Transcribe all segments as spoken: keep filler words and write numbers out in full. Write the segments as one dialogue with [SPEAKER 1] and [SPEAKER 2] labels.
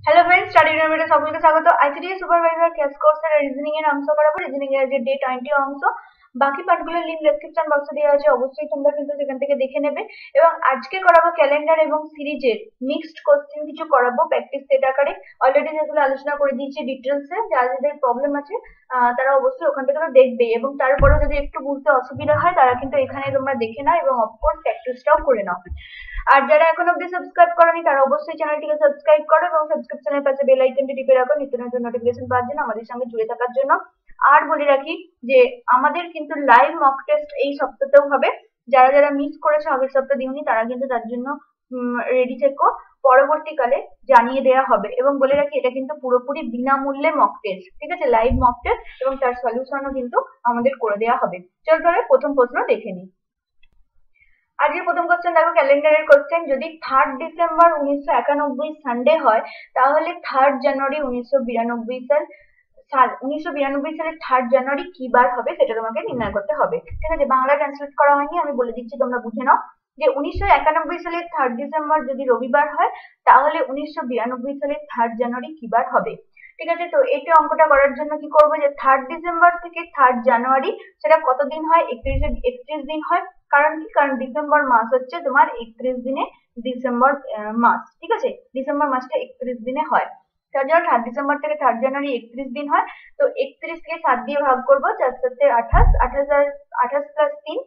[SPEAKER 1] Hello friends, study ইউনিভার্সিটিতে সকলকে স্বাগত। আইসিডি সুপারভাইজার ক্যাশ কোর্সের রিজনিং এর অংশ করাবো। রিজনিং এর যে ডে টোয়েন্টি অংশ, বাকি পার্টগুলোর লিংক ডেসক্রিপশন বক্সে দেওয়া আছে, অবশ্যই তোমরা কিন্তু সেখান থেকে দেখে নেবে। এবং আজকে করাবো ক্যালেন্ডার এবং সিরিজের মিক্সড কোশ্চেন কিছু করাবো প্র্যাকটিস সেট আকারে। অলরেডি যেগুলো আলোচনা করে দিয়েছি ডিটেলসে, যাদের প্রবলেম আছে তারা অবশ্যই ওখান থেকে দেখবে, এবং তারপরে যদি একটু বুঝতে অসুবিধা হয় তারা কিন্তু এখানে তোমরা দেখে নাও এবং অফকোর্স প্র্যাকটিসটাও করে নাও। আর যারা এখন অবধি সাবস্ক্রাইব করনি তারা অবশ্যই চ্যানেলটিকে সাবস্ক্রাইব করো এবং সাবস্ক্রিপশনের পাশে বেল আইকনটি টিপে রাখো নিত্য নতুন নোটিফিকেশন পাওয়ার জন্য, আমাদের সঙ্গে জুড়ে থাকার জন্য। আর বলে রাখি যে আমাদের কিন্তু লাইভ মক টেস্ট এই সপ্তাহতেও হবে। যারা যারা মিস করেছে আগের সপ্তাহ দিওনি তারা কিন্তু তার জন্য রেডি থেকো, পরবর্তীকালে জানিয়ে দেওয়া হবে। এবং বলে রাখি এটা কিন্তু পুরোপুরি বিনামূল্যে মক টেস্ট, ঠিক আছে? লাইভ মক টেস্ট এবং তার সলিউশনও কিন্তু আমাদের করে দেওয়া হবে। চল তাহলে প্রথম প্রশ্ন দেখে নিই। আজকের প্রথম কোশ্চেন দেখো, ক্যালেন্ডারের কোশ্চেন। যদি থার্ড ডিসেম্বর উনিশশো একানব্বই সানডে হয় তাহলে থার্ড জানুয়ারি উনিশশো বিরানব্বই সাল সাল উনিশশো বিরানব্বই সালের থার্ড জানুয়ারি কি বার হবে সেটা তোমাকে নির্ণয় করতে হবে, ঠিক আছে? বাংলা ট্রান্সলেট করা হয়নি, আমি বলে দিচ্ছি, তোমরা বুঝে নাও। যে উনিশশো একানব্বই সালের থার্ড ডিসেম্বর যদি রবিবার হয় তাহলে উনিশশো বিরানব্বই সালের থার্ড জানুয়ারি কি বার হবে, ঠিক আছে? তো এটা অঙ্কটা করার জন্য কি করবো, যে থার্ড ডিসেম্বর থেকে থার্ড জানুয়ারি সেটা কতদিন হয়? একত্রিশে একত্রিশ দিন হয়। কারণ কি? কারণ ডিসেম্বর মাস হচ্ছে তোমার একত্রিশ দিনে ডিসেম্বর মাস, ঠিক আছে? ডিসেম্বর মাসটা একত্রিশ দিনে হয়, তার জন্য থার্ড ডিসেম্বর থেকে থার্ড জানুয়ারি একত্রিশ দিন হয়। তো একত্রিশ কে সাত দিয়ে ভাগ করবো, চার সাথে আঠাশ, আঠাশ আর আঠাশ প্লাস তিন,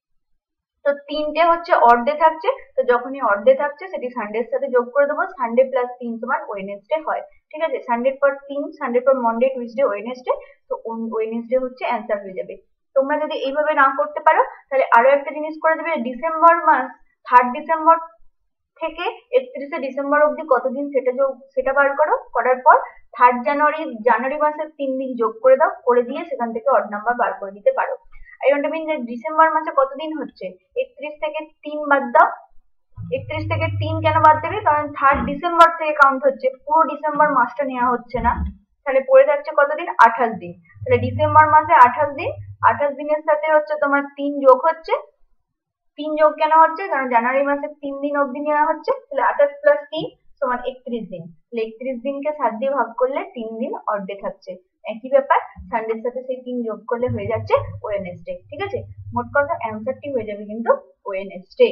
[SPEAKER 1] তো তিনটে হচ্ছে অর্ধে থাকছে, তো যখনই অর্ধে থাকছে সেটি সানডের সাথে যোগ করে দেবো। সানডে প্লাস তিন তোমার ওয়েডনেসডে হয়, ঠিক আছে? সানডের পর তিন, সানডের পর মন্ডে, টুইসডে, ওয়েডনেসডে, তো ওয়েডনেসডে হচ্ছে অ্যান্সার হয়ে যাবে। তোমরা যদি এইভাবে না করতে পারো তাহলে আরো একটা জিনিস করে দেবে, ডিসেম্বর মাস থার্ড ডিসেম্বর থেকে একত্রিশে ডিসেম্বর অবধি কতদিন সেটা যোগ সেটা বার করো, করার পর থার্ড জানুয়ারি জানুয়ারি মাসের তিন দিন যোগ করে দাও, করে দিয়ে সেখান থেকে অড নাম্বার বার করে দিতে পারো। আই ওয়ান্ট টু মিন যে ডিসেম্বর মাসে কতদিন হচ্ছে, একত্রিশ থেকে তিন বাদ দাও। একত্রিশ থেকে তিন কেন বাদ দেবে? কারণ থার্ড ডিসেম্বর থেকে কাউন্ট হচ্ছে, পুরো ডিসেম্বর মাসটা নেওয়া হচ্ছে না, তাহলে পড়ে থাকছে কতদিন? আঠাশ দিন। তাহলে ডিসেম্বর মাসে আঠাশ দিন, আঠাশ দিনের সাথে হচ্ছে তোমার তিন যোগ হচ্ছে। তিন যোগ কেন হচ্ছে? কারণ জানুয়ারি মাসে তিন দিন অবধি নেওয়া হচ্ছে, তাহলে আঠাশ প্লাস তিন সমান একত্রিশ দিন। তাহলে একত্রিশ দিনকে সাত দিয়ে ভাগ করলে তিন দিন অর্ধে থাকছে। একই ব্যাপার, সানডের সাথে সেই তিন যোগ করলে হয়ে যাচ্ছে ওয়েডনেসডে, ঠিক আছে? মোট কথা অ্যান্সারটি হয়ে যাবে কিন্তু ওয়েডনেসডে।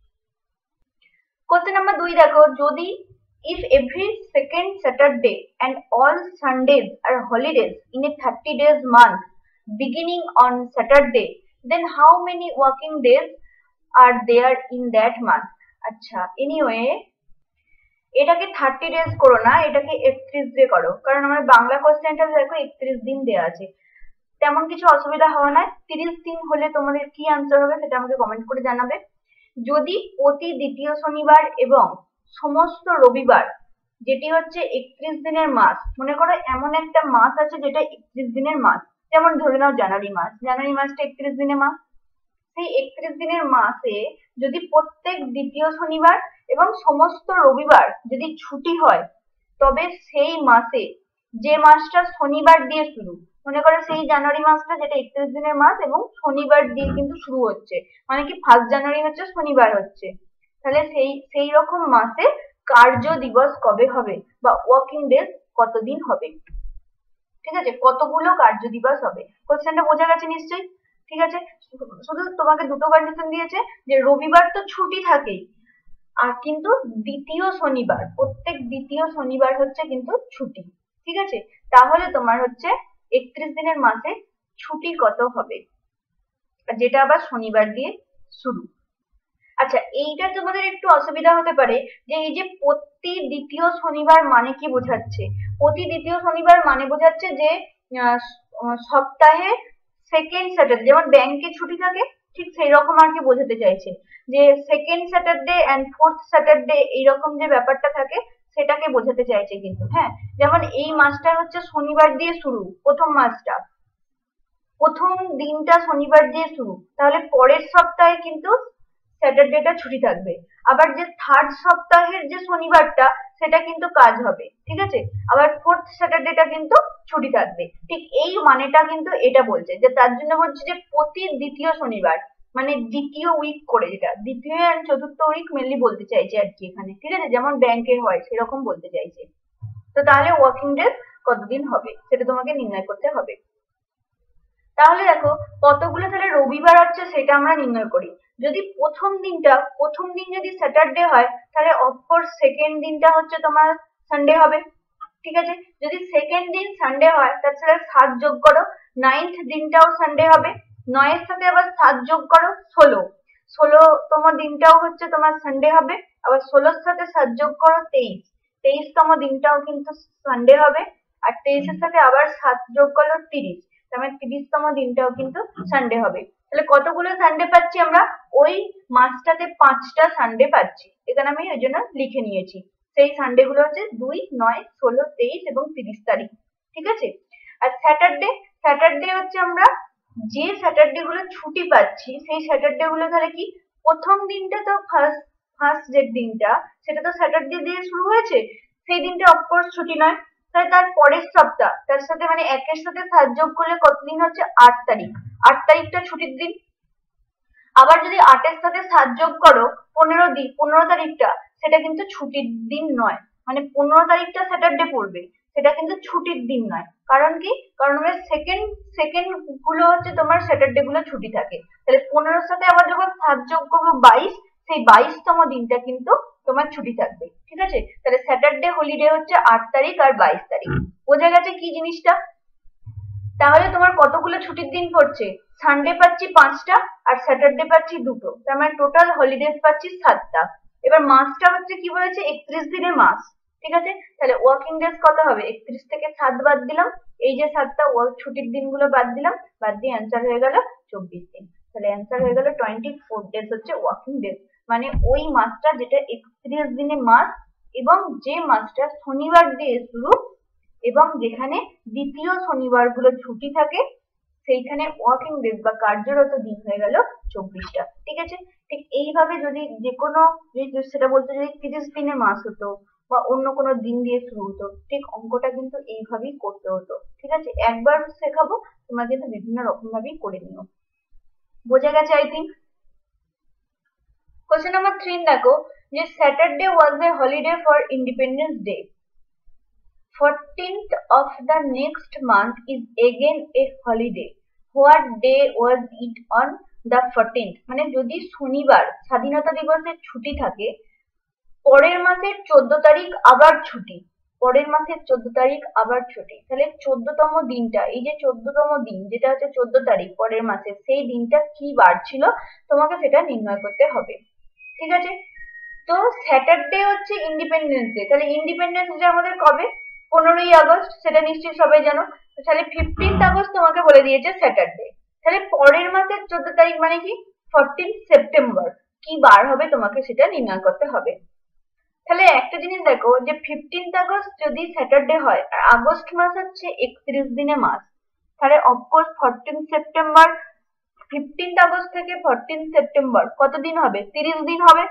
[SPEAKER 1] কোশ্চেন নাম্বার দুই দেখো, যদি if every second Saturday and all Sundays are holidays in a thirty days month beginning on Saturday, then how many working days are there in that month? আচ্ছা, এনিওয়ে এটাকে thirty days করো না, এটাকে একত্রিশ day করো, কারণ আমার বাংলা কোশ্চেনটা দেখো একত্রিশ দিন দেওয়া আছে, তেমন কিছু অসুবিধা হবে না। তিরিশ দিন হলে তোমাদের কি আনসার হবে সেটা আমাকে কমেন্ট করে জানাবে। যদি প্রতি দ্বিতীয় শনিবার এবং সমস্ত রবিবার, যেটি হচ্ছে একত্রিশ দিনের মাস, মনে করো এমন একটা মাস আছে যেটা একত্রিশ দিনের মাস, যেমন ধরে নাও জানুয়ারি মাস, জানুয়ারি মাসটা একত্রিশ দিনের মাস, সেই একত্রিশ দিনের মাসে যদি প্রত্যেক দ্বিতীয় শনিবার এবং সমস্ত রবিবার যদি ছুটি হয়, তবে সেই মাসে যে মাসটা শনিবার দিয়ে শুরু, মনে করো সেই জানুয়ারি মাসটা যেটা একত্রিশ দিনের মাস এবং শনিবার দিয়ে কিন্তু শুরু হচ্ছে, মানে কি ফার্স্ট জানুয়ারি হচ্ছে শনিবার হচ্ছে, তাহলে সেই সেই রকম মাসে কার্য দিবস কবে হবে বা ওয়ার্কিং ডেজ কতদিন হবে, ঠিক আছে? কতগুলো কার্য দিবস হবে। কোশ্চেনটা বোঝা গেছে নিশ্চয়ই, ঠিক আছে? শুধু তোমাকে দুটো কন্ডিশন দিয়েছে, যে রবিবার তো ছুটি থাকেই, আর কিন্তু দ্বিতীয় শনিবার, প্রত্যেক দ্বিতীয় শনিবার হচ্ছে কিন্তু ছুটি, ঠিক আছে? তাহলে তোমার হচ্ছে একত্রিশ দিনের মাসে ছুটি কত হবে, যেটা আবার শনিবার দিয়ে শুরু। আচ্ছা, এইটা তোমাদের একটু অসুবিধা হতে পারে, যে এই যে প্রতি দ্বিতীয় শনিবার মানে কি বোঝাচ্ছে? প্রতি দ্বিতীয় শনিবার মানে বোঝাচ্ছে যে সপ্তাহে সেকেন্ড স্যাটারডে, যেমন ব্যাংকে ছুটি থাকে ঠিক সেই রকম আর কি বোঝাতে চাইছে, যে second Saturday and fourth Saturday এইরকম যে ব্যাপারটা থাকে সেটাকে বোঝাতে চাইছে কিন্তু। হ্যাঁ, যেমন এই মাসটা হচ্ছে শনিবার দিয়ে শুরু, প্রথম মাসটা, প্রথম দিনটা শনিবার দিয়ে শুরু, তাহলে পরের সপ্তাহে কিন্তু স্যাটারডেটা ছুটি থাকবে। আবার যে থার্ড সপ্তাহের যে শনিবারটা সেটা কিন্তু কাজ হবে, ঠিক আছে? আবার ফোর্থ স্যাটারডেটা কিন্তু ছুটি থাকবে, ঠিক এই মানেটা কিন্তু এটা বলছে, যে তার জন্য বলছে যে প্রতি দ্বিতীয় শনিবার, মানে দ্বিতীয় উইক করে, যেটা দ্বিতীয় আর চতুর্থ উইক মেনলি বলতে চাইছে আর কি এখানে, ঠিক আছে? যেমন ব্যাংকে হয় সেরকম বলতে চাইছে। তো তাহলে ওয়ার্কিং ডেজ কতদিন হবে সেটা তোমাকে নির্ণয় করতে হবে। তাহলে দেখো কতগুলো তাহলে রবিবার হচ্ছে সেটা আমরা নির্ণয় করি। যদি প্রথম দিনটা প্রথম দিন যদি স্যাটারডে হয় তাহলে অফকোর্স সেকেন্ড দিনটা হচ্ছে তোমার সানডে হবে, ঠিক আছে। যদি সেকেন্ড দিন সানডে হয় তাহলে সাত যোগ করো, নাইন্থ দিনটাও সানডে হবে, নয়ের সাথে আবার সাত যোগ করো ষোলো, ষোলোতম দিনটাও হচ্ছে তোমার সানডে হবে, আবার ষোলোর সাথে সাত যোগ করো তেইশ, তেইশতম দিনটাও কিন্তু সানডে হবে, আর তেইশের সাথে আবার সাত যোগ করো তিরিশ, তার মানে তিরিশতম দিনটাও কিন্তু সানডে হবে। তাহলে কতগুলো সানডে পাচ্ছি আমরা? ওই মাসটাতে পাঁচটা সানডে পাচ্ছি, এখানে আমি ওই জন্য লিখে নিয়েছি। সেই সানডে গুলো হচ্ছে দুই, নয়, ষোলো, তেইশ এবং তিরিশ তারিখ, ঠিক আছে। আর স্যাটারডে, স্যাটারডে হচ্ছে আমরা যে স্যাটারডে গুলো ছুটি পাচ্ছি সেই স্যাটারডে গুলো তাহলে কি, প্রথম দিনটা তো ফার্স্ট ফার্স্ট যে দিনটা সেটা তো স্যাটারডে দিয়ে শুরু হয়েছে, সেই দিনটা অফকোর্স ছুটি নয়, তাহলে তার পরের সপ্তাহ তার সাথে মানে একের সাথে সাত যোগ করলে কতদিন হচ্ছে? আট তারিখ, আট তারিখটা ছুটির দিন। আবার যদি আটের সাথে সাত যোগ করো পনেরো দিন, পনেরো তারিখটা সেটা কিন্তু ছুটির দিন নয়, মানে পনেরো তারিখটা স্যাটারডে পড়বে, সেটা কিন্তু ছুটির দিন নয়। কারণ কি? কারণ আমরা সেকেন্ড সেকেন্ড গুলো হচ্ছে তোমার স্যাটারডে গুলো ছুটি থাকে, তাহলে পনেরোর সাথে আবার যখন সাত যোগ করবো বাইশ, সেই বাইশতম দিনটা কিন্তু তোমার ছুটি থাকবে, ঠিক আছে। তাহলে স্যাটারডে হলিডে হচ্ছে আট তারিখ আর বাইশ তারিখ। বোঝা গেছে কি জিনিসটা? তাহলে তোমার কতগুলো ছুটির দিন পড়ছে? সানডে পাচ্ছি পাঁচটা আর স্যাটারডে পাচ্ছি দুটো, তার মানে টোটাল হলিডেজ পাচ্ছি সাতটা। এবার মাসটা হচ্ছে কি বলেছে? একত্রিশ দিনের মাস, ঠিক আছে। তাহলে ওয়ার্কিং ডেজ কত হবে? একত্রিশ থেকে সাত বাদ দিলাম, এই যে সাতটা ছুটির দিনগুলো বাদ দিলাম, বাদ দিয়ে অ্যান্সার হয়ে গেল চব্বিশ দিন। তাহলে অ্যান্সার হয়ে গেল টোয়েন্টি ফোর ডেজ হচ্ছে ওয়ার্কিং ডেজ, মানে ওই মাসটা যেটা একত্রিশ দিনের মাস এবং যে মাসটা শনিবার দিয়ে শুরু এবং যেখানে দ্বিতীয় শনিবার গুলো ছুটি থাকে সেইখানে ওয়ার্কিং ডেজ বা কার্যরত দিন হয়ে গেল চব্বিশটা, ঠিক আছে। ঠিক এইভাবে যদি যে কোনো সেটা বলতে যদি তিরিশ দিনের মাস হতো বা অন্য কোনো দিন দিয়ে শুরু হতো, ঠিক অঙ্কটা কিন্তু এইভাবেই করতে হতো, ঠিক আছে। একবার শেখাবো, তোমরা কিন্তু বিভিন্ন রকম ভাবেই করে নিও। বোঝা গেছে I think. Question number three দেখো, যে Saturday was a holiday for Independence Day, fourteenth of the next month is again a holiday. What day was it on the fourteenth? মানে যদি শনিবার স্বাধীনতা দিবসের ছুটি থাকে, পরের মাসের চোদ্দ তারিখ আবার ছুটি, পরের মাসের চোদ্দ তারিখ আবার ছুটি, তাহলে চোদ্দতম দিনটা, এই যে চোদ্দতম দিন যেটা হচ্ছে চোদ্দ তারিখ পরের মাসের, সেই দিনটা কি বার ছিল তোমাকে সেটা নির্ণয় করতে হবে, ঠিক আছে। তো স্যাটারডে হচ্ছে ইন্ডিপেন্ডেন্স ডে, তাহলে ইন্ডিপেন্ডেন্স ডে আমাদের কবে? পনেরোই আগস্ট, সেটা নিশ্চয়ই সবাই জানো। তাহলে ফিফটিন্থ আগস্ট তোমাকে বলে দিয়েছে স্যাটারডে, তাহলে পরের মাসের চোদ্দ তারিখ মানে কি? ফোরটিন সেপ্টেম্বর, কি বার হবে তোমাকে সেটা নির্ণয় করতে হবে। তাহলে একটা জিনিস দেখো, যে ফিফটিন্থ আগস্ট যদি স্যাটারডে হয় আর আগস্ট মাস হচ্ছে একত্রিশ দিনের মাস, তাহলে of course fourteen September, fifteenth August থেকে ফোরটিন সেপ্টেম্বর কতদিন হবে? তিরিশ দিন হবে।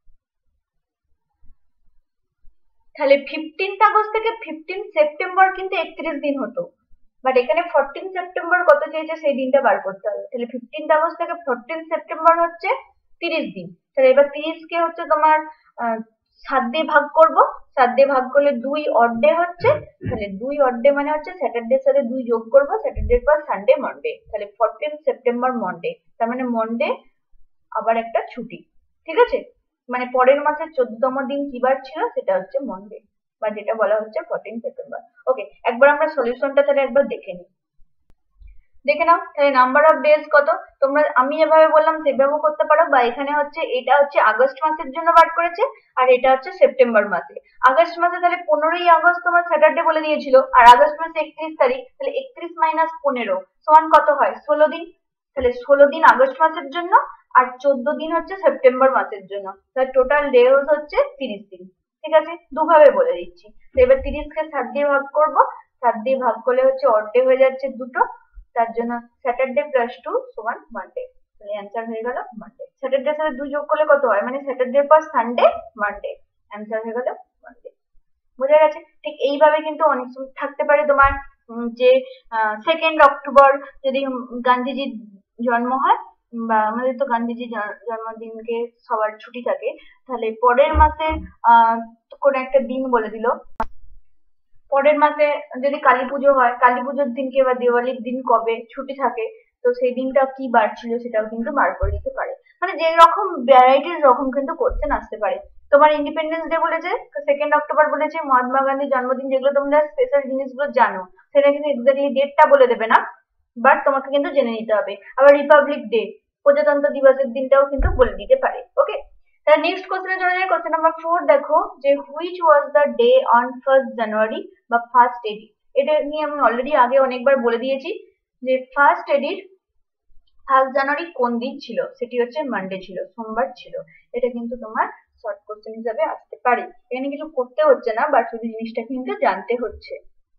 [SPEAKER 1] তাহলে ফিফটিন্থ আগস্ট থেকে ফিফটিন সেপ্টেম্বর কিন্তু একত্রিশ দিন হতো, বাট এখানে ফোরটিন সেপ্টেম্বর কত চেয়েছে সেই দিনটা বার করতে হবে। তাহলে ফিফটিন্থ আগস্ট থেকে ফোরটিন সেপ্টেম্বর হচ্ছে তিরিশ দিন। তাহলে এবার তিরিশ কে হচ্ছে তোমার সাত দিয়ে ভাগ করব, সাত দিয়ে ভাগ করলে দুই অড ডে হচ্ছে, তাহলে দুই অড ডে মানে হচ্ছে স্যাটারডের সাথে দুই যোগ করব, স্যাটারডের পর সানডে মন্ডে, তাহলে ফোরটিন সেপ্টেম্বর মন্ডে, তার মানে মন্ডে আবার একটা ছুটি, ঠিক আছে। মানে পরের মাসের চোদ্দতম দিন কি বার ছিল? সেটা হচ্ছে মন্ডে, বা যেটা বলা হচ্ছে ফোরটিন সেপ্টেম্বর। ওকে, একবার আমরা সলিউশনটা তাহলে একবার দেখে নিই, দেখে নাও। তাহলে নাম্বার অফ ডেজ কত? তোমরা আমি যেভাবে বললাম সেভাবেও করতে পারো, বা এখানে হচ্ছে এটা হচ্ছে আগস্ট মাসের জন্য বার করেছে আর এটা হচ্ছে সেপ্টেম্বর মাসে। আগস্ট মাসে তাহলে পনেরোই আগস্ট তোমার স্যাটারডে বলে দিয়েছিল, আর আগস্ট মাসে একত্রিশ তারিখ, তাহলে একত্রিশ মাইনাস পনেরো সমান কত হয়? ষোলো দিন। তাহলে ষোলো দিন আগস্ট মাসের জন্য আর চোদ্দ দিন হচ্ছে সেপ্টেম্বর মাসের জন্য, তাহলে টোটাল ডেজ হচ্ছে তিরিশ দিন, ঠিক আছে। দুভাবে বলে দিচ্ছি। তো এবার তিরিশকে সাত দিয়ে ভাগ করব, সাত দিয়ে ভাগ করলে হচ্ছে অড ডে হয়ে যাচ্ছে দুটো, তার জন্য স্যাটারডে প্লাস টু সমান মানডে, তাহলে অ্যান্সার হয়ে গেল মানডে। স্যাটারডের সাথে দুই যোগ করলে কত হয়? মানে স্যাটারডের পর সানডে মানডে, অ্যান্সার হয়ে গেল মানডে। বোঝা গেছে? ঠিক এইভাবে কিন্তু অনেক সময় থাকতে পারে তোমার যে সেকেন্ড অক্টোবর যদি গান্ধীজির জন্ম হয়, বা আমাদের তো গান্ধীজির জন্মদিনকে সবার ছুটি থাকে, তাহলে পরের মাসে আহ কোন একটা দিন বলে দিল, পরের মাসে যদি কালী পুজো হয়, কালী পুজোর দিনকে বা দিওয়ালির দিন কবে ছুটি থাকে, তো সেই দিনটা কি বার ছিল সেটাও কিন্তু বার করে দিতে পারে। মানে যে রকম ভ্যারাইটির রকম কিন্তু কোশ্চেন আসতে পারে। তোমার ইন্ডিপেন্ডেন্স ডে বলেছে, সেকেন্ড অক্টোবর বলেছে, মহাত্মা গান্ধীর জন্মদিন, যেগুলো তোমরা স্পেশাল জিনিসগুলো জানো, সেটা কিন্তু এক্স্যাক্টলি ডেটটা বলে দেবে না, বাট তোমাকে কিন্তু জেনে নিতে হবে। আবার রিপাবলিক ডে, প্রজাতন্ত্র দিবসের দিনটাও কিন্তু বলে দিতে পারে। ওকে, তাহলে নেক্সট কোশ্চেনে চলে যাই। কোশ্চেন নাম্বার ফোর দেখো, যে which was the day on first January বা ফার্স্ট এডি। এটা নিয়ে আমি অলরেডি আগে অনেকবার বলে দিয়েছি যে ফার্স্ট এডির ফার্স্ট জানুয়ারি কোন দিন ছিল, সেটি হচ্ছে মানডে ছিল, সোমবার ছিল। এটা কিন্তু তোমার শর্ট কোশ্চেন হিসাবে আসতে পারে, এখানে কিছু করতে হচ্ছে না, বাট শুধু জিনিসটা কিন্তু জানতে হচ্ছে।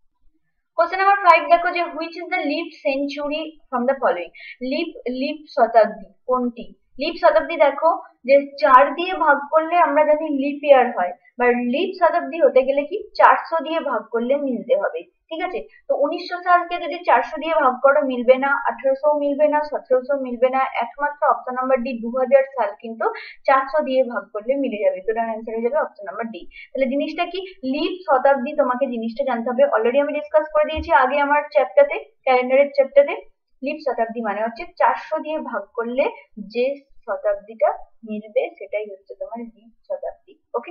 [SPEAKER 1] কোশ্চেন নাম্বার ফাইভ দেখো, যে which is the leap century from the following. Leap leap শতাব্দী কোনটি? লিপ শতাব্দী দেখো, যে চার দিয়ে ভাগ করলে আমরা জানি লিপ ইয়ার হয়, বা লিপ শতাব্দী হতে গেলে কি চারশো দিয়ে ভাগ করলে মিলতে হবে। ঠিক আছে, তো উনিশশো সালকে যদি চারশো দিয়ে ভাগ করো মিলবে না, আঠারোশো মিলবে না, সতেরোশো মিলবে না, একমাত্র অপশন নাম্বার ডি দু হাজার সাল কিন্তু চারশো দিয়ে ভাগ করলে মিলে যাবে। তো এটার অ্যান্সার হয়ে যাবে অপশন নাম্বার ডি। তাহলে জিনিসটা কি, লিপ শতাব্দী তোমাকে জিনিসটা জানতে হবে। অলরেডি আমি ডিসকাস করে দিয়েছি আগে আমার চ্যাপ্টারে, ক্যালেন্ডারের চ্যাপ্টারে। লিপ শতাব্দী মানে হচ্ছে চারশো দিয়ে ভাগ করলে যে শতাব্দীটা মিলবে সেটাই হচ্ছে তোমার লিপ শতাব্দী। ওকে,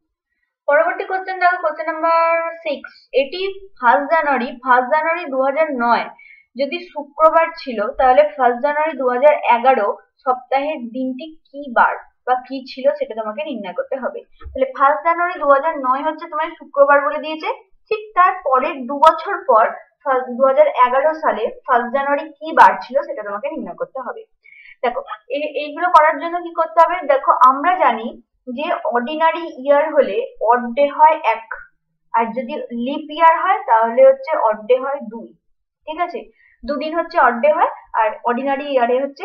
[SPEAKER 1] পরবর্তী কোশ্চেন দেখো, কোশ্চেন নাম্বার সিক্স। এটি ফার্স্ট জানুয়ারি ফার্স্ট জানুয়ারি দু হাজার নয় যদি শুক্রবার ছিল, তাহলে ফার্স্ট জানুয়ারি দু হাজার এগারো সপ্তাহের দিনটি কি বার বা কি ছিল সেটা তোমাকে নির্ণয় করতে হবে। তাহলে ফার্স্ট জানুয়ারি দু হাজার নয় হচ্ছে তোমার শুক্রবার বলে দিয়েছে, ঠিক তার পরের দু বছর পর দু হাজার এগারো সালে ফার্স্ট জানুয়ারি কি বার ছিল সেটা তোমাকে নির্ণয় করতে হবে। দেখো, এইগুলো করার জন্য কি করতে হবে, দেখো আমরা জানি যে অর্ডিনারি ইয়ার হলে অড ডে হয় এক, আর যদি লিপ ইয়ার হয় তাহলে হচ্ছে অড ডে হয় দুই। ঠিক আছে, দুদিন হচ্ছে অড ডে হয়, আর অর্ডিনারি ইয়ারে হচ্ছে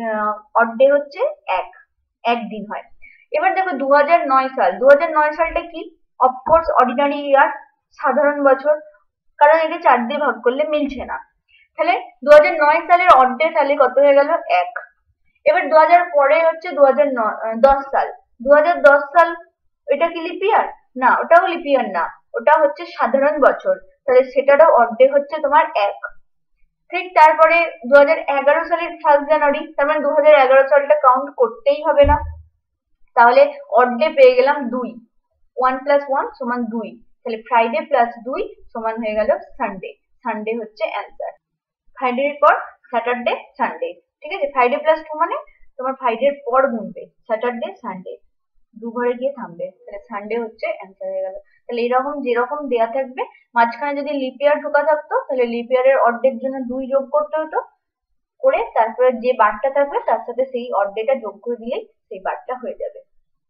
[SPEAKER 1] অড ডে হচ্ছে এক, একদিন হয়। এবার দেখো দু হাজার নয় সাল, দু হাজার নয় সালটা কি, অফকোর্স অর্ডিনারি ইয়ার, সাধারণ বছর, কারণ এটা চার দিয়ে ভাগ করলে মিলছে না। তাহলে দু হাজার নয় সালের অড ডে তাহলে কত হয়ে গেল, এক। এবার দু হাজার পরে হচ্ছে দু হাজার দশ সাল, দু হাজার দশ সাল এটা কি লিপ ইয়ার? না, ওটাও লিপ ইয়ার না, ওটা হচ্ছে সাধারণ বছর, তাহলে সেটারও অড ডে হচ্ছে তোমার এক। ঠিক তারপরে দু হাজার এগারো সালের ফার্স্ট জানুয়ারি, তার মানে দু হাজার এগারো সালটা কাউন্ট করতেই হবে না, তাহলে অড ডে পেয়ে গেলাম দুই, ওয়ান প্লাস ওয়ান সমান দুই, তাহলে ফ্রাইডে প্লাস দুই সমান হয়ে গেল সানডে। সানডে হচ্ছে অ্যান্সার। ফ্রাইডের পর স্যাটারডে সানডে। ঠিক আছে, ফ্রাইডে প্লাস টু মানে তোমার ফ্রাইডের পর গুনবে, স্যাটারডে সানডে দু ঘরে গিয়ে থামবে, তাহলে সানডে হচ্ছে অ্যান্সার হয়ে গেল। তাহলে এরকম যেরকম দেয়া থাকবে, মাঝখানে যদি লিপ ইয়ার ঢোকা থাকতো তাহলে লিপ ইয়ারের অর্ধেক জন্য দুই যোগ করতে হতো, করে তারপরে যে বারটা থাকবে তার সাথে সেই অর্ধেকটা যোগ করে দিলেই সেই বারটা হয়ে যাবে।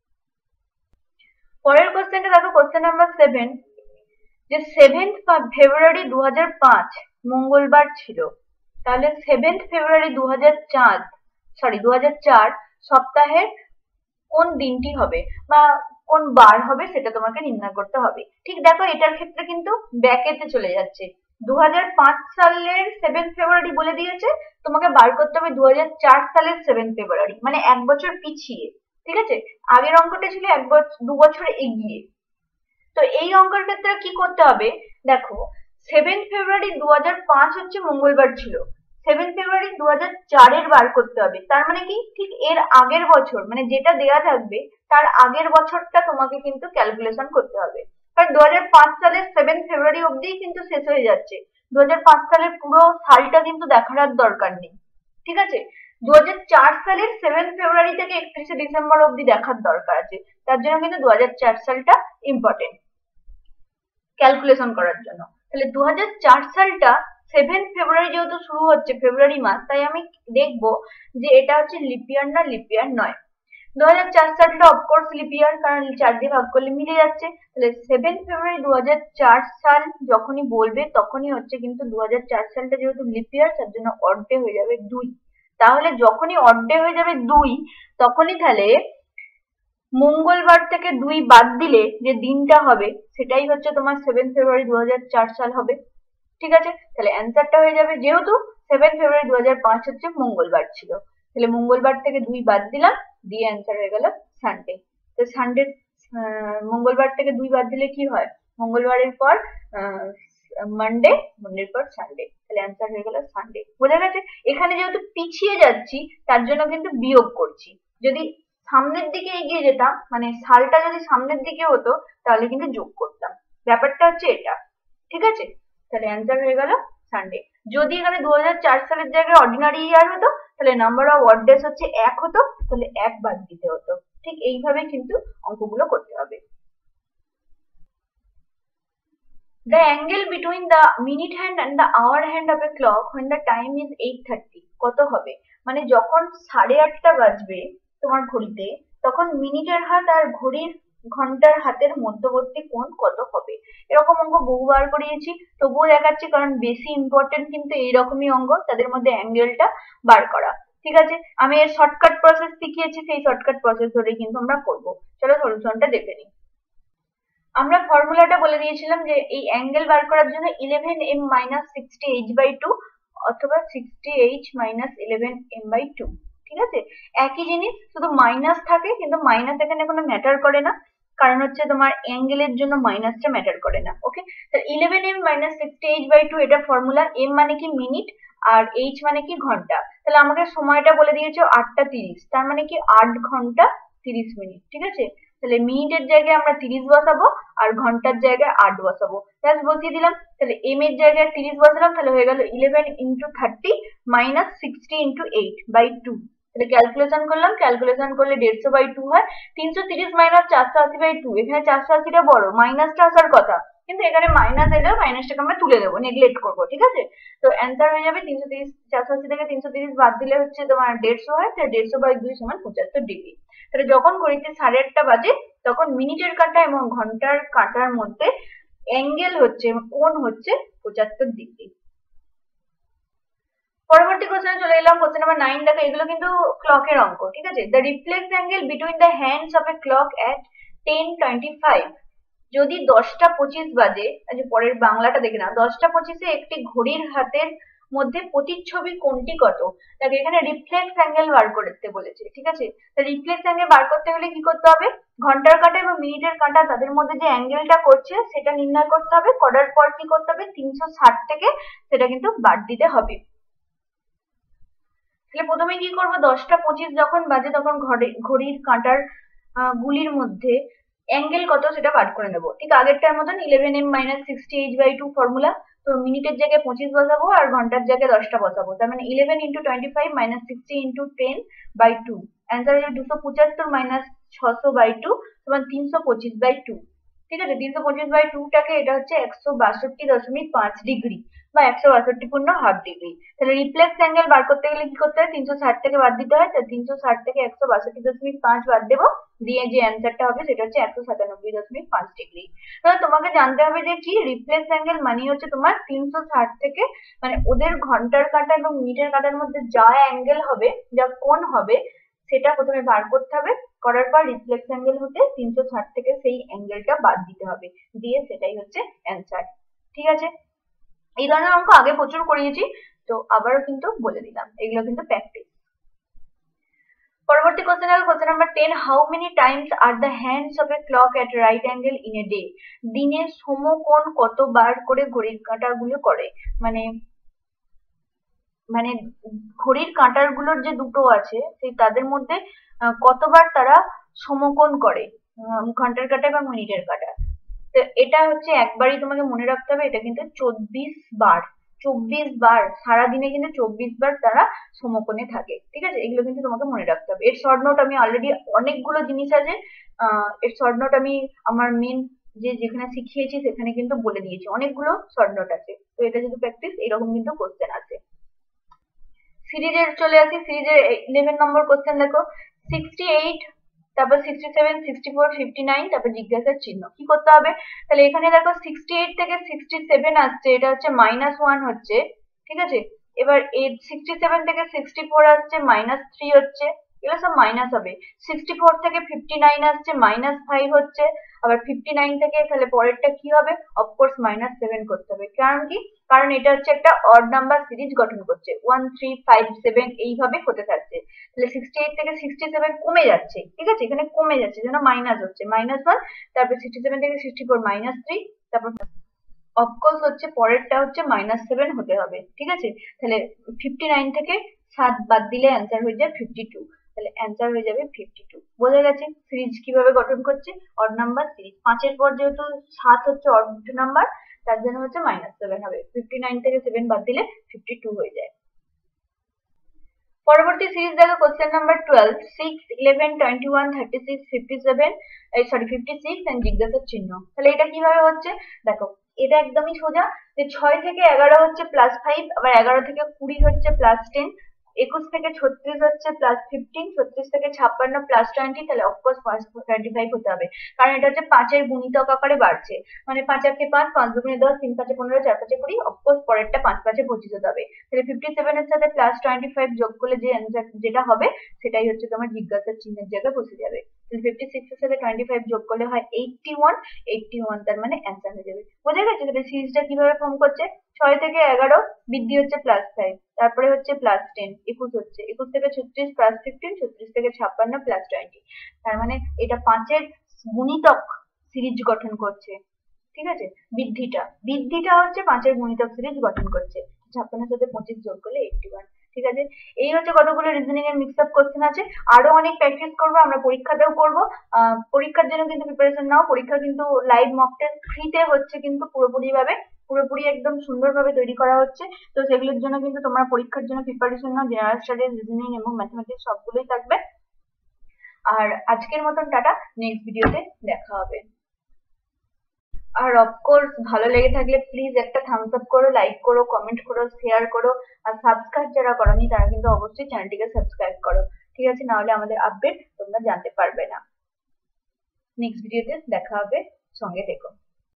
[SPEAKER 1] পরের কোশ্চেনটা দেখো, কোশ্চেন নাম্বার সেভেন, যে সেভেন্থ ফেব্রুয়ারি দু হাজার পাঁচ মঙ্গলবার ছিল, তাহলে সেভেন্থ ফেব্রুয়ারি দু হাজার চার সরি দু হাজার চার সপ্তাহের কোন দিনটি হবে বা কোন বার হবে সেটা তোমাকে নির্ণয় করতে হবে। ঠিক দেখো, এটার ক্ষেত্রে কিন্তু ব্যাকেতে চলে যাচ্ছে। দু হাজার পাঁচ সালের সেভেন্থ ফেব্রুয়ারি বলে দিয়েছে, তোমাকে বার করতে হবে দু হাজার চার সালের সেভেন্থ ফেব্রুয়ারি, মানে এক বছর পিছিয়ে। ঠিক আছে, আগের অঙ্কটা ছিল এক বছর দু বছর এগিয়ে। তো এই অঙ্কের ক্ষেত্রে কি করতে হবে, দেখো সেভেন্থ ফেব্রুয়ারি দু হাজার পাঁচ হচ্ছে মঙ্গলবার ছিল, সেভেন্থ ফেব্রুয়ারি দু হাজার চারের বার করতে হবে, তার মানে কি ঠিক এর আগের বছর, মানে যেটা দেয়া থাকবে তার আগের বছরটা তোমাকে কিন্তু ক্যালকুলেশন করতে হবে। কারণ দু হাজার পাঁচ সালের সেভেন্থ ফেব্রুয়ারি অব্দি কিন্তু শেষ হয়ে যাচ্ছে, দু হাজার পাঁচ সালের পুরো সালটা কিন্তু দেখার আর দরকার নেই। ঠিক আছে, দু হাজার চার সালের সেভেন্থ ফেব্রুয়ারি থেকে একত্রিশে ডিসেম্বর অব্দি দেখার দরকার আছে, তার জন্য কিন্তু দু হাজার চার সালটা ইম্পর্টেন্ট ক্যালকুলেশন করার জন্য। তাহলে দু হাজার চার সালটা সেভেন্থ ফেব্রুয়ারি যেহেতু শুরু হচ্ছে ফেব্রুয়ারি মাস, তাই আমি দেখবো যে এটা হচ্ছে লিপিয়ার না লিপিয়ার নয়। দু হাজার চার সালটা অফকোর্স লিপিয়ার, কারণ চার দিয়ে ভাগ করলে মিলে যাচ্ছে। তাহলে সেভেন্থ ফেব্রুয়ারি দু হাজার চার সাল যখনই বলবে তখনই হচ্ছে কিন্তু দু হাজার চার সালটা যেহেতু লিপিয়ার তার জন্য অড ডে হয়ে যাবে দুই। তাহলে যখনই অড ডে হয়ে যাবে দুই, তখনই তাহলে মঙ্গলবার থেকে দুই বাদ দিলে যে দিনটা হবে সেটাই হচ্ছে তোমার সেভেন্থ ফেব্রুয়ারি দু হাজার চার সাল হবে। ঠিক আছে, তাহলে অ্যান্সারটা হয়ে যাবে, যেহেতু সেভেন্থ ফেব্রুয়ারি দু হাজার পাঁচ হচ্ছে মঙ্গলবার ছিল, তাহলে মঙ্গলবার থেকে দুই বাদ দিলাম, দিয়ে অ্যান্সার হয়ে গেল সানডে। তো সানডে মঙ্গলবার থেকে দুই বাদ দিলে কি হয়, মঙ্গলবারের পর মানডে, মানডের পর সানডে, তাহলে অ্যান্সার হয়ে গেল সানডে। বোঝা গেছে? এখানে যেহেতু পিছিয়ে যাচ্ছি তার জন্য কিন্তু বিয়োগ করছি। যদি সামনের দিকে এগিয়ে যেতাম, মানে সালটা যদি সামনের দিকে হতো তাহলে কিন্তু যোগ করতাম। ব্যাপারটা হচ্ছে এটা, ঠিক আছে? তাহলে অ্যান্সার হয়ে গেল সানডে। যদি এখানে দু হাজার চার সালের জায়গায় অর্ডিনারি ইয়ার হতো তাহলে নাম্বার অফ ওয়ার্ক ডেজ হচ্ছে এক হতো, তাহলে এক বাদ দিতে হতো। ঠিক এইভাবে কিন্তু অঙ্কগুলো করতে হবে। The angle between the minute hand and the hour hand of a clock when the time is eight thirty কত হবে? মানে যখন সাড়ে আটটা বাজবে তোমার ঘড়িতে, তখন মিনিটের হাত আর ঘড়ির ঘন্টার হাতের মধ্যবর্তী কোণ কত হবে? এরকম অঙ্ক বহুবার করিয়েছি, তবুও দেখাচ্ছি কারণ বেশি ইম্পর্টেন্ট কিন্তু এইরকমই অঙ্ক, তাদের মধ্যে অ্যাঙ্গেলটা বার করা। ঠিক আছে, আমি এর শর্টকাট প্রসেস শিখিয়েছি, সেই শর্টকাট প্রসেস ধরে কিন্তু আমরা করবো। চলো সলিউশনটা দেখে নিই। আমরা ফর্মুলাটা বলে দিয়েছিলাম যে এই অ্যাঙ্গেল বার করার জন্য eleven M minus sixty H by two অথবা sixty H minus eleven M by two. ঠিক আছে, একই জিনিস, শুধু মাইনাস থাকে, কিন্তু মাইনাস এখানে কোনো ম্যাটার করে না, কারণ হচ্ছে তোমার অ্যাঙ্গেলের জন্য মাইনাসটা ম্যাটার করে না। ওকে, তাহলে eleven M minus sixty H by two এটা ফর্মুলা। এম মানে কি মিনিট আর এইচ মানে কি ঘন্টা। তাহলে আমাকে সময়টা বলে দিয়েছে আটটা তিরিশ, তার মানে কি আট ঘন্টা তিরিশ মিনিট। ঠিক আছে, তাহলে মিনিটের জায়গায় আমরা তিরিশ বসাবো আর ঘন্টার জায়গায় আট বসাবো, জাস্ট বসিয়ে দিলাম। তাহলে এম এর জায়গায় তিরিশ বসালাম, তাহলে হয়ে গেল eleven into thirty minus sixty into eight by two. তাহলে ক্যালকুলেশন করলাম, ক্যালকুলেশন করলে দেড়শো বাই টু হয়। তিনশো তিরিশ মাইনাস চারশো আশি বাই টু, এখানে চারশো আশিটা বড়, মাইনাসটা আসার কথা, কিন্তু এখানে মাইনাস এলেও মাইনাসটাকে আমরা তুলে দেবো, নেগলেক্ট করবো। ঠিক আছে, তো অ্যান্সার হয়ে যাবে তিনশো তিরিশ, চারশো আশি থেকে তিনশো তিরিশ বাদ দিলে হচ্ছে তোমার দেড়শো হয়, তাহলে দেড়শো বাই দুই সমান পঁচাত্তর ডিগ্রি। তাহলে যখন ঘড়িতে সাড়ে আটটা বাজে তখন মিনিটের কাঁটা এবং ঘন্টার কাঁটার মধ্যে অ্যাঙ্গেল হচ্ছে, কোণ হচ্ছে পঁচাত্তর ডিগ্রি। পরবর্তী কোশ্চেনে চলে এলাম, কোশ্চেন নাম্বার নাইন। দেখো এগুলো কিন্তু ক্লকের অঙ্ক। ঠিক আছে, the reflex angle between the hands of a clock at ten twenty five. যদি দশটা পঁচিশ বাজে, আচ্ছা পরের বাংলাটা দেখে না, দশটা পঁচিশে একটি ঘড়ির হাতের মধ্যে প্রতিচ্ছবি কোণটি কত? দেখো এখানে রিফ্লেক্স অ্যাঙ্গেল বার করতে বলেছে। ঠিক আছে, রিফ্লেক্স অ্যাঙ্গেল বার করতে হলে কি করতে হবে? ঘন্টার কাঁটা এবং মিনিটের কাঁটা তাদের মধ্যে যে অ্যাঙ্গেলটা করছে সেটা নির্ণয় করতে হবে। করার পর কি করতে হবে? তিনশো ষাট থেকে সেটা কিন্তু বাদ দিতে হবে। তাহলে প্রথমে কি করবো? দশটা পঁচিশ যখন বাজে তখন ঘড়ির কাঁটার গুলির মধ্যে অ্যাঙ্গেল কত সেটা বার করে নেবো। ঠিক আগেরটার মতন eleven M minus sixty H by two formula. তো মিনিটের জায়গায় পঁচিশ বসাবো আর ঘন্টার জায়গায় দশটা বসাবো, তার মানে eleven into twenty five minus sixty into ten by two. Answer হচ্ছে দুশো পঁচাত্তর মাইনাস ছশো বাই টু সমান তিনশো পঁচিশ বাই টু। ঠিক আছে, তিনশো পঁচিশ বাই টুটাকে এটা হচ্ছে একশো বাষট্টি দশমিক পাঁচ ডিগ্রি বা একশো বাষট্টি পূর্ণ হাফ ডিগ্রি। তাহলে রিফ্লেক্স অ্যাঙ্গেল বার করতে গেলে কি করতে হয়? তিনশো ষাট থেকে বাদ দিতে হয়, তাহলে তিনশো ষাট থেকে একশো বাষট্টি দশমিক পাঁচ বাদ দেবো, দিয়ে যে অ্যান্সারটা হবে সেটা হচ্ছে একশো সাতানব্বই দশমিক পাঁচ ডিগ্রি। তাহলে তোমাকে জানতে হবে যে কি রিফ্লেক্স অ্যাঙ্গেল মানে হচ্ছে তোমার তিনশো ষাট থেকে, মানে ওদের ঘন্টার কাঁটা এবং মিনিটের কাঁটার মধ্যে যা অ্যাঙ্গেল হবে, যা কোণ হবে, সেটা প্রথমে বার করতে হবে। করার পর রিফ্লেক্স অ্যাঙ্গেল হতে তিনশো ষাট থেকে সেই অ্যাঙ্গেলটা বাদ দিতে হবে, দিয়ে সেটাই হচ্ছে অ্যান্সার। ঠিক আছে, এই ধরনের অঙ্ক আগে প্রচুর করিয়েছি, তো আবারও কিন্তু বলে দিলাম, এগুলো কিন্তু প্র্যাকটিস। পরবর্তী কোশ্চেন হলো question number ten. How many times are the hands of a clock at right angle in a day? দিনে সমকোণ কতবার করে ঘড়ির কাঁটাগুলো করে? মানে মানে ঘড়ির কাঁটার গুলোর যে দুটো আছে সেই তাদের মধ্যে কতবার তারা সমকোণ করে, ঘন্টার কাঁটা এবং মিনিটের কাঁটা। তো এটা হচ্ছে একবারই তোমাকে মনে রাখতে হবে, এটা কিন্তু চব্বিশ বার, চব্বিশ বার সারাদিনে কিন্তু চব্বিশ বার তারা সমকোণে থাকে। ঠিক আছে, এগুলো কিন্তু তোমাকে মনে রাখতে হবে। এর শর্ট নোট আমি অলরেডি অনেকগুলো জিনিস আছে, আহ এর শর্ট নোট আমি আমার মেন যে যেখানে শিখিয়েছি সেখানে কিন্তু বলে দিয়েছি, অনেকগুলো শর্ট নোট আছে। তো এটা যদি প্র্যাকটিস, এরকম কিন্তু কোশ্চেন আছে। সিরিজের চলে আসি, সিরিজের ইলেভেন নম্বর কোশ্চেন দেখো, সিক্সটি এইট, তারপর sixty seven, sixty four, fifty nine, তারপর জিজ্ঞাসার চিহ্ন। কি করতে হবে? তাহলে এখানে দেখো সিক্সটি এইট থেকে সিক্সটি সেভেন আসছে, এটা হচ্ছে মাইনাস ওয়ান হচ্ছে। ঠিক আছে, এবার সিক্সটি সেভেন থেকে সিক্সটি ফোর আসছে, মাইনাস থ্রি হচ্ছে, এগুলো সব মাইনাস হবে। সিক্সটি ফোর থেকে ফিফটি নাইন আসছে, মাইনাস ফাইভ হচ্ছে। আবার ফিফটি নাইন থেকে তাহলে পরেরটা কি হবে? অফকোর্স মাইনাস সেভেন করতে হবে। কারণ কি? কারণ এটা হচ্ছে একটা অড নাম্বার সিরিজ গঠন করছে, ওয়ান থ্রি ফাইভ সেভেন এইভাবে হতে থাকছে। তাহলে সিক্সটি এইট থেকে সিক্সটি সেভেন কমে যাচ্ছে। ঠিক আছে, এখানে কমে যাচ্ছে, যেন মাইনাস হচ্ছে, মাইনাস ওয়ান, তারপর সিক্সটি সেভেন থেকে সিক্সটি ফোর মাইনাস থ্রি, তারপর অফকোর্স হচ্ছে পরেরটা হচ্ছে মাইনাস সেভেন হতে হবে, ঠিক আছে। তাহলে ফিফটি নাইন থেকে সাত বাদ দিলে অ্যান্সার হয়ে যায় ফিফটি টু, তাহলে অ্যান্সার হয়ে যাবে ফিফটি টু। বোঝা গেছে সিরিজ কিভাবে গঠন করছে, অড নাম্বার সিরিজ। পাঁচের পর যেহেতু সাত হচ্ছে অড নাম্বার, তার জন্য হচ্ছে মাইনাস সেভেন হবে। ফিফটি নাইন থেকে সেভেন বাদ দিলে ফিফটি টু হয়ে যায়। পরবর্তী সিরিজ দেখো question number twelve, six, eleven, twenty one, thirty six, fifty seven, sorry fifty six and জিজ্ঞাসার চিহ্ন। তাহলে এটা কিভাবে হচ্ছে দেখো, এটা একদমই সোজা, যে ছয় থেকে এগারো হচ্ছে প্লাস ফাইভ, আবার এগারো থেকে কুড়ি হচ্ছে প্লাস টেন, একুশ থেকে ছত্রিশ হচ্ছে প্লাস ফিফটিন, ছত্রিশ থেকে ছাপ্পান্ন প্লাস টোয়েন্টি, তাহলে অফকোর্স টোয়েন্টি ফাইভ হতে হবে, কারণ এটা হচ্ছে পাঁচের গুণিতক আকারে বাড়ছে, মানে পাঁচ আটকে পাঁচ, পাঁচ দুগুণে দশ, তিন পাঁচে পনেরো, চার পাঁচে কুড়ি, অফকোর্স পরেরটা পাঁচ পাঁচে পঁচিশ হতে হবে। তাহলে ফিফটি সেভেন এর সাথে প্লাস টোয়েন্টি ফাইভ যোগ করলে যে অ্যান্সার যেটা হবে সেটাই হচ্ছে তোমার জিজ্ঞাসার চিহ্নের জায়গায় বসে যাবে। ফিফটি সিক্স এর সাথে টোয়েন্টি ফাইভ যোগ করলে হয় এইটটি ওয়ান, এইটটি ওয়ান তার মানে অ্যান্সার হয়ে যাবে। বোঝা গেছে? তাহলে সিরিজটা কিভাবে ফর্ম করছে, ছয় থেকে এগারো বৃদ্ধি হচ্ছে প্লাস ফাইভ, তারপরে হচ্ছে প্লাস টেন, একুশ হচ্ছে, একুশ থেকে ছত্রিশ প্লাস ফিফটিন, ছত্রিশ থেকে ছাপ্পান্ন প্লাস টোয়েন্টি, তার মানে এটা পাঁচের গুণিতক সিরিজ গঠন করছে, ঠিক আছে। বৃদ্ধিটা বৃদ্ধিটা হচ্ছে পাঁচের গুণিতক সিরিজ গঠন করছে, ছাপ্পান্নের সাথে পঁচিশ যোগ করলে এইটটি ওয়ান, ঠিক আছে। এই হচ্ছে কতগুলো রিজনিং এর মিক্স আপ কোশ্চেন আছে, আরো অনেক প্র্যাকটিস করবো, আমরা পরীক্ষাতেও করবো। আহ পরীক্ষার জন্য কিন্তু প্রিপারেশন নাও, পরীক্ষা কিন্তু লাইভ মক টেস্ট ফ্রিতে হচ্ছে, কিন্তু পুরোপুরি ভাবে পুরোপুরি একদম সুন্দরভাবে তৈরি করা হচ্ছে। তো সেগুলোর জন্য কিন্তু তোমরা পরীক্ষার জন্য প্রিপারেশন নাও, জেনারেল স্টাডিজ, রিজনিং এবং ম্যাথমেটিক্স সবগুলোই থাকবে। আর আজকের মতন টাটা, নেক্সট ভিডিওতে দেখা হবে। আর অফকোর্স ভালো লেগে থাকলে প্লিজ একটা থামস আপ করো, লাইক করো, কমেন্ট করো, শেয়ার করো, আর সাবস্ক্রাইব যারা করোনি তারা কিন্তু অবশ্যই চ্যানেলটিকে সাবস্ক্রাইব করো, ঠিক আছে, না হলে আমাদের আপডেট তোমরা জানতে পারবে না। নেক্সট ভিডিওতে দেখা হবে, সঙ্গে থেকো।